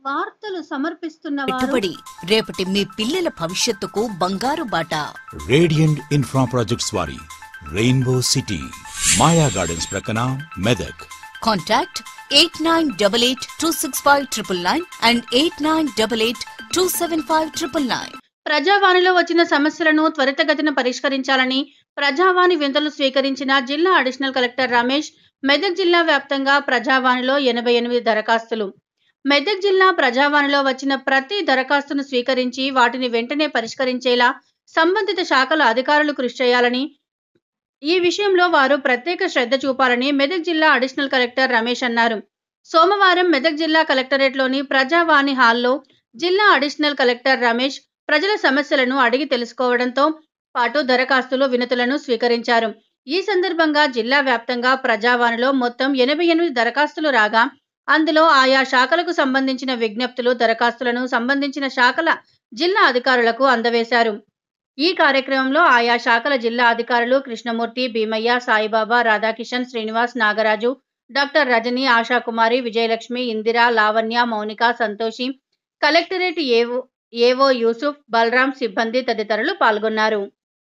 వార్తలు సమర్పిస్తున్నవారు పెట్టుబడి రేపటి మీ పిల్లల భవిష్యత్తుకు బంగారు బాట. రేడియంట్ ఇన్ఫ్రా ప్రాజెక్ట్స్ వారి రెయిన్బో సిటీ మాయా గార్డెన్స్ ప్రక్కన మెదక్. Contact 8988265999 and 8988275999. ప్రజావాణిలో వచ్చిన సమస్యలను త్వరితగతిన పరిష్కరించాలని ప్రజావాణి వింతలు స్వీకరించిన జిల్లా అడిషనల్ కలెక్టర్ రమేష్. మెదక్ జిల్లా వ్యాప్తంగా ప్రజావాణిలో 88 దరఖాస్తులు. మెదక్ జిల్లా ప్రజావాణిలో వచ్చిన ప్రతి దరఖాస్తును స్వీకరించి వాటిని వెంటనే పరిష్కరించేలా సంబంధిత శాఖల అధికారులు కృషి చేయాలని, ఈ విషయంలో వారు ప్రత్యేక శ్రద్ధ చూపాలని మెదక్ జిల్లా అడిషనల్ కలెక్టర్ రమేష్ అన్నారు. సోమవారం మెదక్ జిల్లా కలెక్టరేట్లోని ప్రజావాణి హాల్లో జిల్లా అడిషనల్ కలెక్టర్ రమేష్ ప్రజల సమస్యలను అడిగి తెలుసుకోవడంతో పాటు దరఖాస్తులు, వినతులను స్వీకరించారు. ఈ సందర్భంగా జిల్లా వ్యాప్తంగా ప్రజావాణిలో మొత్తం 88 దరఖాస్తులు రాగా అందులో ఆయా శాఖలకు సంబంధించిన విజ్ఞప్తులు, దరఖాస్తులను సంబంధించిన శాఖల జిల్లా అధికారులకు అందవేశారు. ఈ కార్యక్రమంలో ఆయా శాఖల జిల్లా అధికారులు Krishnamurthy, Bheemaiah, Saibaba, Radhakishan, Srinivas, Nagaraju, doctor Rajani, Ashakumari, Vijayalakshmi, Indira, Lavanya, Mounika, Santoshi, collectorate AO Yusuf, Balaram, సిబ్బంది తదితరులు పాల్గొన్నారు.